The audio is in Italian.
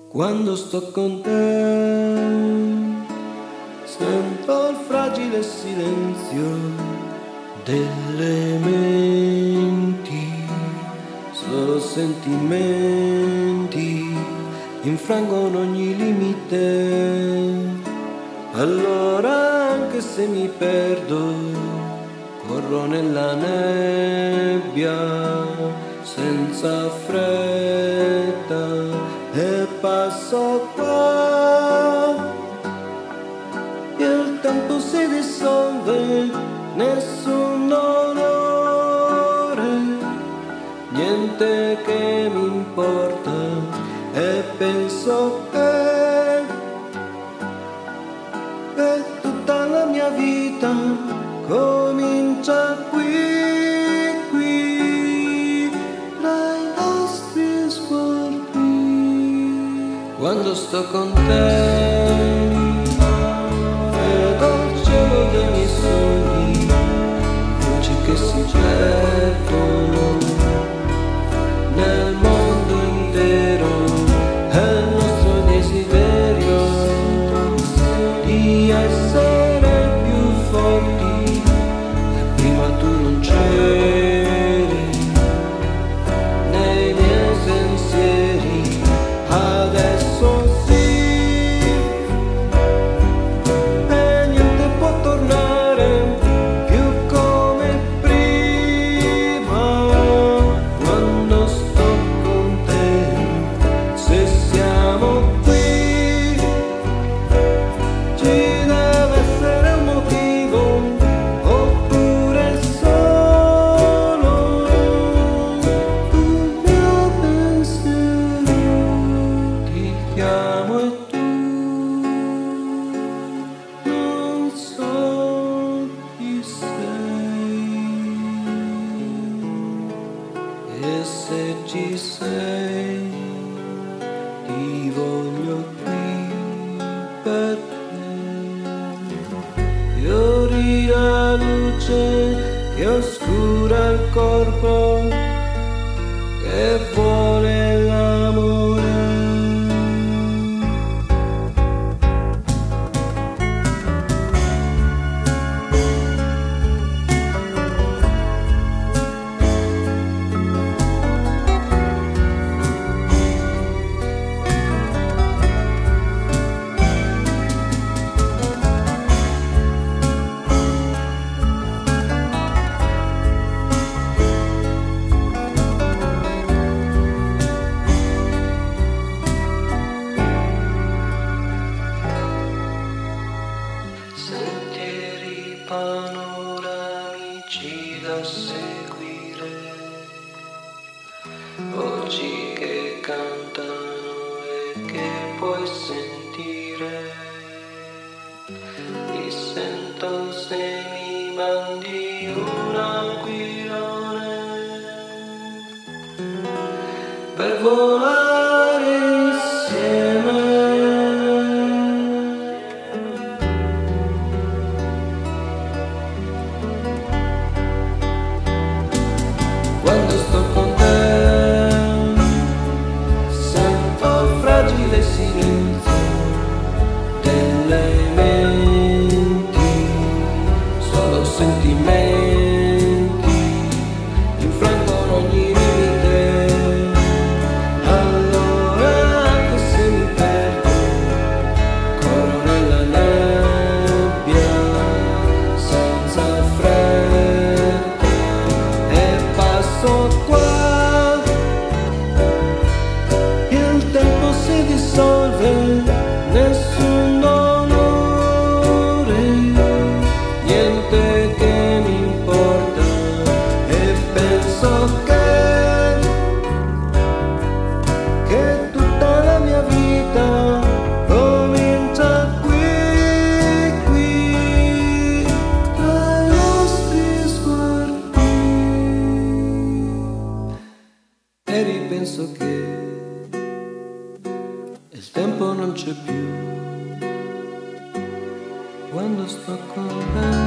Quando sto con te sento il fragile silenzio delle menti, solo sentimenti infrangono ogni limite. Allora anche se mi perdo, corro nella nebbia senza fretta e passo qua. Il tempo si dissolve, nessun dolore, niente che mi importa, e penso che tutta la mia vita comincia qui, tra i nostri sguardi. Quando sto con te vedo il cielo dei miei sogni, luci che si perdono nel mondo intero. È il nostro desiderio di essere più forti, e prima tu non c'eri nei miei pensieri, adesso sì, e niente può tornare più come prima. Quando sto con te, se siamo qui, ci deve essere un motivo, oppure solo il mio pensiero. Ti chiamo e tu non so chi sei, e se ci sei ti voglio qui per te. Fiori la luce che oscura il corpo, che vuole l'amore. Sentieri panoramici da seguire, voci che cantano e che puoi sentire. Ti sento se mi mandi un aquilone per volare insieme. Quando sto con te sento il fragile silenzio delle menti, solo sentimenti infrangono ogni limite. Allora anche se mi perdo, corro nella nebbia senza fretta e passo qua. Il tempo si dissolve, nessun dolore, niente che mi importa, e penso che tutta la mia vita comincia qui, tra i nostri sguardi. E ripenso che il tempo non c'è più quando sto con te.